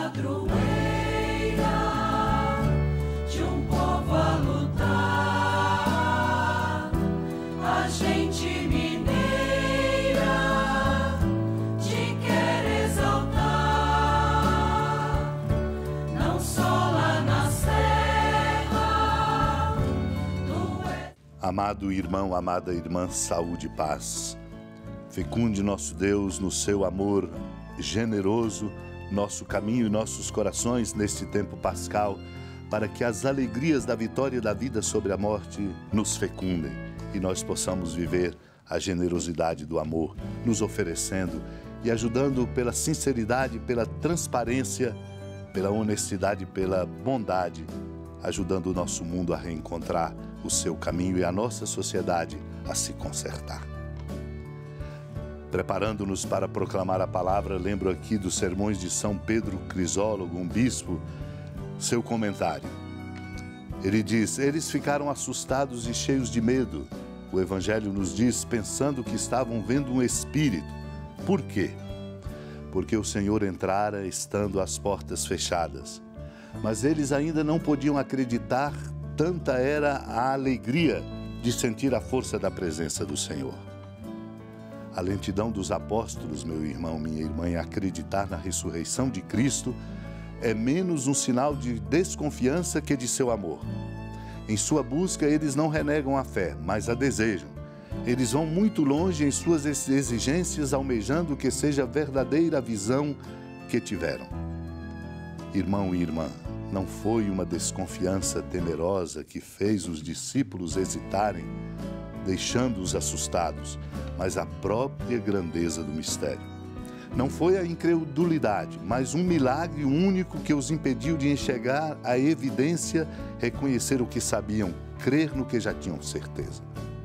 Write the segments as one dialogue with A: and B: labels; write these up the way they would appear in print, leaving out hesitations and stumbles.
A: padroeira de um povo a lutar, a gente mineira te quer exaltar, não só lá na serra.
B: Amado irmão, amada irmã, saúde e paz. Fecunde nosso Deus no seu amor generoso, nosso caminho e nossos corações neste tempo pascal, para que as alegrias da vitória da vida sobre a morte nos fecundem e nós possamos viver a generosidade do amor, nos oferecendo e ajudando pela sinceridade, pela transparência, pela honestidade, pela bondade, ajudando o nosso mundo a reencontrar o seu caminho e a nossa sociedade a se consertar. Preparando-nos para proclamar a palavra, lembro aqui dos sermões de São Pedro Crisólogo, um bispo, seu comentário. Ele diz: eles ficaram assustados e cheios de medo. O Evangelho nos diz, pensando que estavam vendo um espírito. Por quê? Porque o Senhor entrara estando as portas fechadas. Mas eles ainda não podiam acreditar, tanta era a alegria de sentir a força da presença do Senhor. A lentidão dos apóstolos, meu irmão, minha irmã, em acreditar na ressurreição de Cristo é menos um sinal de desconfiança que de seu amor. Em sua busca, eles não renegam a fé, mas a desejam. Eles vão muito longe em suas exigências, almejando que seja verdadeira a visão que tiveram. Irmão e irmã, não foi uma desconfiança temerosa que fez os discípulos hesitarem, deixando-os assustados, mas a própria grandeza do mistério. Não foi a incredulidade, mas um milagre único que os impediu de enxergar a evidência, reconhecer o que sabiam, crer no que já tinham certeza.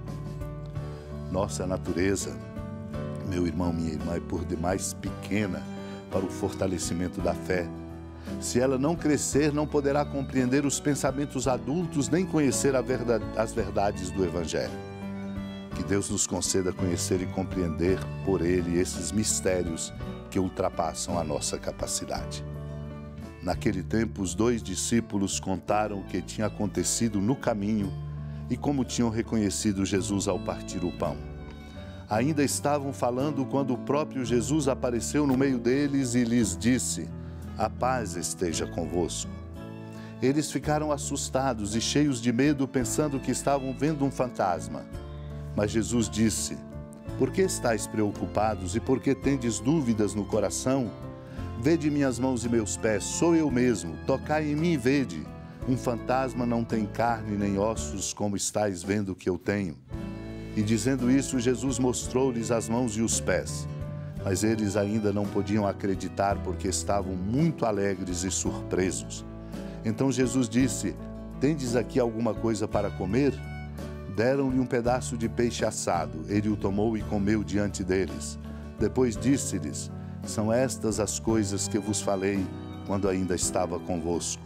B: Nossa natureza, meu irmão, minha irmã, é por demais pequena para o fortalecimento da fé. Se ela não crescer, não poderá compreender os pensamentos adultos, nem conhecer as verdades do Evangelho. Que Deus nos conceda conhecer e compreender por Ele esses mistérios que ultrapassam a nossa capacidade. Naquele tempo, os 2 discípulos contaram o que tinha acontecido no caminho e como tinham reconhecido Jesus ao partir o pão. Ainda estavam falando quando o próprio Jesus apareceu no meio deles e lhes disse: "A paz esteja convosco." Eles ficaram assustados e cheios de medo, pensando que estavam vendo um fantasma. Mas Jesus disse: "Por que estáis preocupados e por que tendes dúvidas no coração? Vede minhas mãos e meus pés, sou eu mesmo, tocai em mim e vede. Um fantasma não tem carne nem ossos, como estáis vendo que eu tenho." E dizendo isso, Jesus mostrou-lhes as mãos e os pés. Mas eles ainda não podiam acreditar porque estavam muito alegres e surpresos. Então Jesus disse: "Tendes aqui alguma coisa para comer?" Deram-lhe um pedaço de peixe assado. Ele o tomou e comeu diante deles. Depois disse-lhes: "São estas as coisas que vos falei quando ainda estava convosco."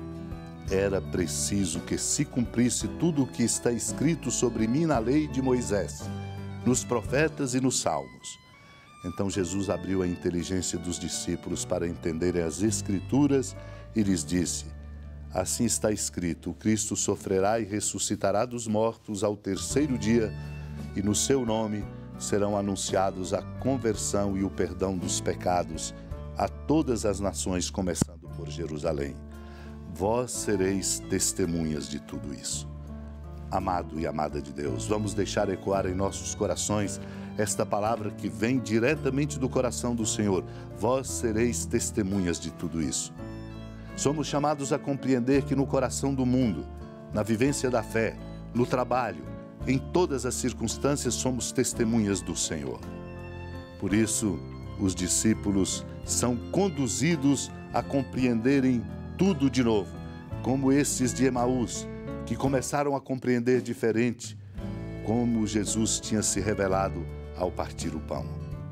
B: Era preciso que se cumprisse tudo o que está escrito sobre mim na lei de Moisés, nos profetas e nos salmos. Então Jesus abriu a inteligência dos discípulos para entenderem as Escrituras e lhes disse: "Assim está escrito, o Cristo sofrerá e ressuscitará dos mortos ao 3º dia, e no seu nome serão anunciados a conversão e o perdão dos pecados a todas as nações, começando por Jerusalém. Vós sereis testemunhas de tudo isso." Amado e amada de Deus, vamos deixar ecoar em nossos corações esta palavra que vem diretamente do coração do Senhor. Vós sereis testemunhas de tudo isso. Somos chamados a compreender que no coração do mundo, na vivência da fé, no trabalho, em todas as circunstâncias, somos testemunhas do Senhor. Por isso, os discípulos são conduzidos a compreenderem tudo de novo, como esses de Emaús, que começaram a compreender diferente como Jesus tinha se revelado ao partir o pão.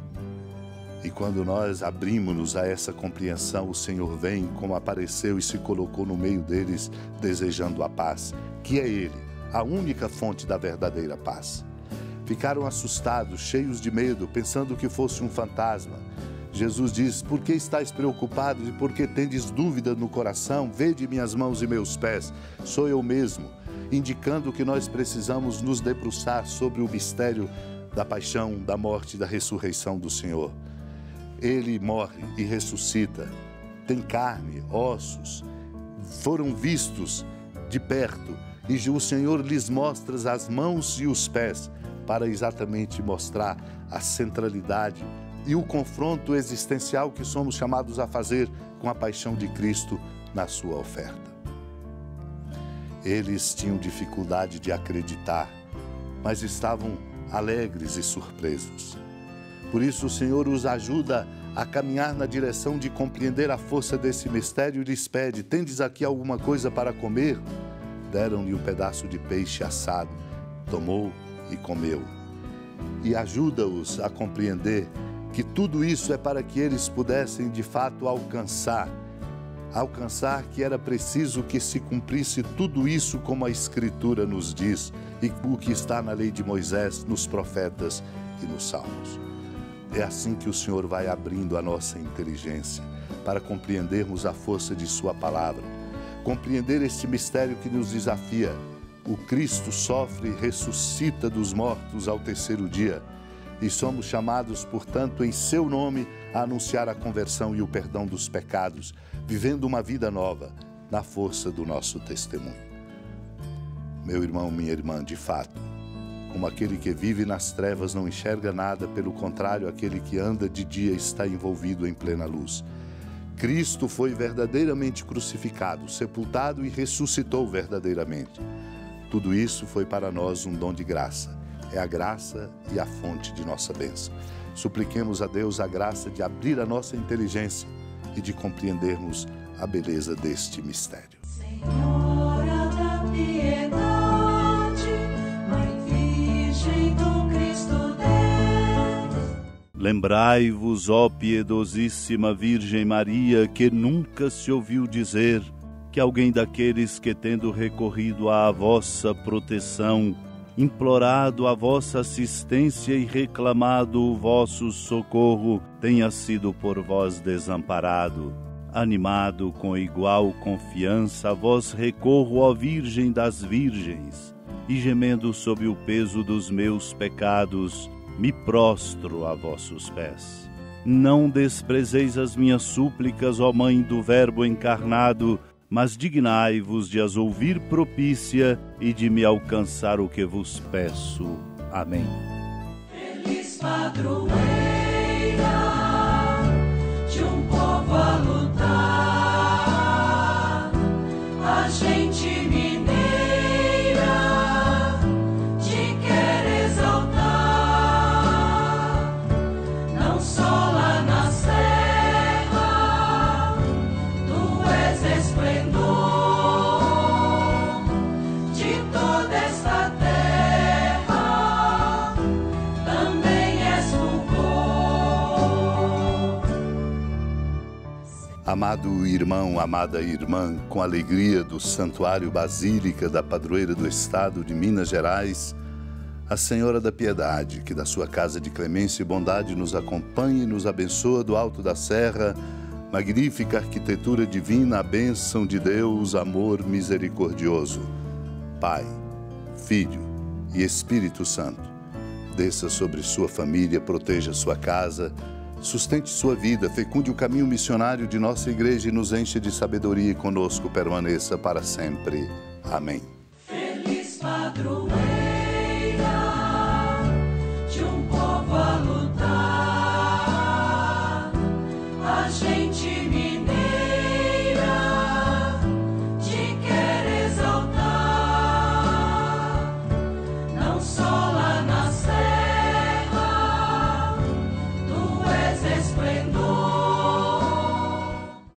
B: E quando nós abrimos-nos a essa compreensão, o Senhor vem, como apareceu e se colocou no meio deles, desejando a paz, que é Ele, a única fonte da verdadeira paz. Ficaram assustados, cheios de medo, pensando que fosse um fantasma. Jesus diz: por que estáis preocupados e por que tendes dúvida no coração? Vede minhas mãos e meus pés, sou eu mesmo, indicando que nós precisamos nos debruçar sobre o mistério da paixão, da morte e da ressurreição do Senhor. Ele morre e ressuscita, tem carne, ossos, foram vistos de perto e o Senhor lhes mostra as mãos e os pés para exatamente mostrar a centralidade e o confronto existencial que somos chamados a fazer com a paixão de Cristo na sua oferta. Eles tinham dificuldade de acreditar, mas estavam alegres e surpresos. Por isso o Senhor os ajuda a caminhar na direção de compreender a força desse mistério e lhes pede: tendes aqui alguma coisa para comer? Deram-lhe um pedaço de peixe assado, tomou e comeu. E ajuda-os a compreender que tudo isso é para que eles pudessem de fato alcançar que era preciso que se cumprisse tudo isso como a Escritura nos diz e o que está na lei de Moisés, nos profetas e nos salmos. É assim que o Senhor vai abrindo a nossa inteligência para compreendermos a força de sua palavra, compreender este mistério que nos desafia. O Cristo sofre e ressuscita dos mortos ao terceiro dia e somos chamados, portanto, em seu nome, a anunciar a conversão e o perdão dos pecados, vivendo uma vida nova na força do nosso testemunho. Meu irmão, minha irmã, de fato, como aquele que vive nas trevas não enxerga nada, pelo contrário, aquele que anda de dia está envolvido em plena luz. Cristo foi verdadeiramente crucificado, sepultado e ressuscitou verdadeiramente. Tudo isso foi para nós um dom de graça. É a graça e a fonte de nossa bênção. Supliquemos a Deus a graça de abrir a nossa inteligência e de compreendermos a beleza deste mistério.
A: Senhora da piedade, Mãe Virgem do Cristo Deus.
C: Lembrai-vos, ó piedosíssima Virgem Maria, que nunca se ouviu dizer que alguém daqueles que, tendo recorrido à vossa proteção, implorado a vossa assistência e reclamado o vosso socorro, tenha sido por vós desamparado. Animado com igual confiança, a vós recorro, ó Virgem das Virgens, e gemendo sob o peso dos meus pecados, me prostro a vossos pés. Não desprezeis as minhas súplicas, ó Mãe do Verbo encarnado, mas dignai-vos de as ouvir propícia e de me alcançar o que vos peço. Amém.
A: Feliz padroeira de um povo a lutar, a gente mineira te quer exaltar, não só lá na serra, tu és esplendor de toda esta terra, também és fulgor.
B: Amado irmão, amada irmã, com alegria do Santuário Basílica da Padroeira do Estado de Minas Gerais, a Senhora da Piedade, que da sua casa de clemência e bondade nos acompanha e nos abençoa do alto da serra, magnífica arquitetura divina, a bênção de Deus, amor misericordioso. Pai, Filho e Espírito Santo, desça sobre sua família, proteja sua casa, sustente sua vida, fecunde o caminho missionário de nossa igreja e nos enche de sabedoria e conosco permaneça para sempre. Amém.
A: Feliz padroeira de um povo a lutar, a gente me